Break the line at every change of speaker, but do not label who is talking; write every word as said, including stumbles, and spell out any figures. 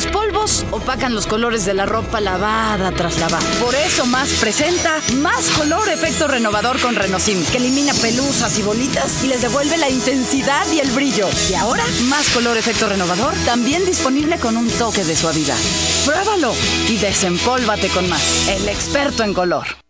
Los polvos opacan los colores de la ropa lavada tras lavar. Por eso Más presenta Más Color Efecto Renovador con Renosim, que elimina pelusas y bolitas y les devuelve la intensidad y el brillo. Y ahora, Más Color Efecto Renovador, también disponible con un toque de suavidad. Pruébalo y desempólvate con Más, el experto en color.